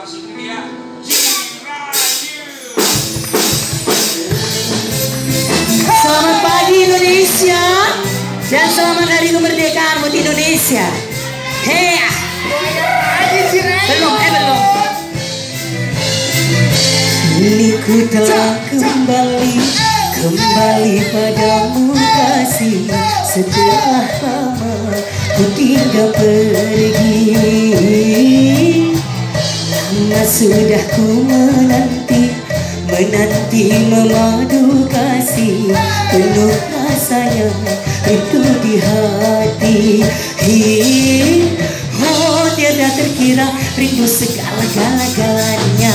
satu dia Dirayu. Selamat pagi Indonesia dan selamat hari kemerdekaan buat Indonesia. Hei, belum. Kini ku telah kembali padamu kasih. Setelah lama ku tinggal pergi, lama sudah ku menanti memadu kasih. Penuh rasanya itu di hati. Oh, tiada terkira rindu segala-galanya.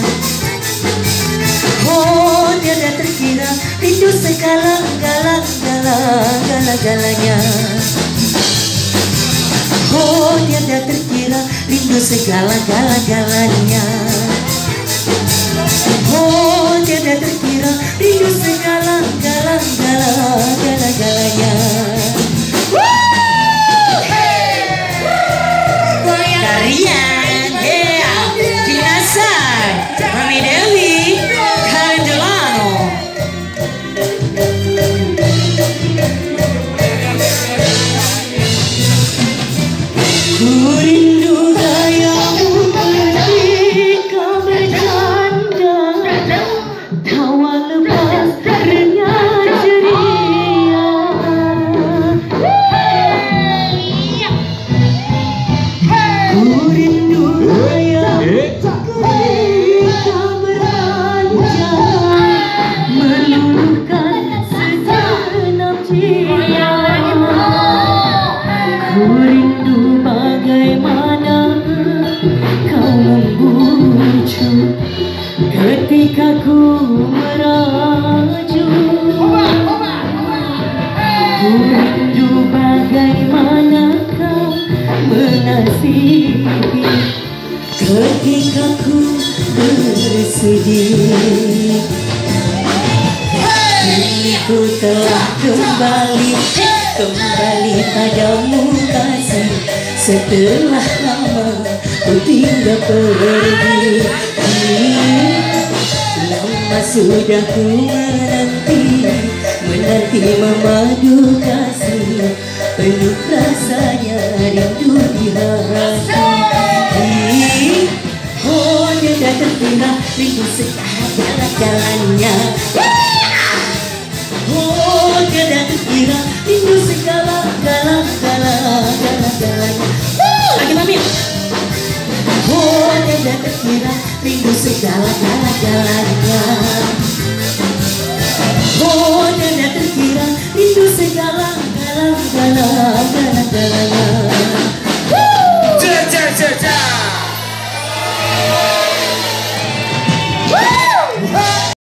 Oh, tiada terkira rindu segala-galanya. Oh, tiada terkira rindu segala-galanya. Oh, tiada terkira rindu segala-galanya. Kalian, Dinasar, Mami Dewi, Karen Delano. Ku rindu gayamu ketika bercanda, tawa lepas renyah ceria. Ku rindu gayamu ketika beranjak, meluluhkan segenap jiwa. Ku rindu bagaimana kau membujuk ketika ku merajuk. Ku rindu bagaimana kau mengasihi ketika ku bersedih. Kini ku telah kembali padamu kasih. Setelah lama ku tinggal pergi, lama sudah ku menanti memadu kasih. Penuh rasanya rindu di hati. Oh, tiada terkira rindu segala-galanya. Oh, tiada terkira rindu segala-galanya. Lagi mami. Oh, tiada terkira rindu segala-galanya. Oh, tiada terkira rindu segala-galanya.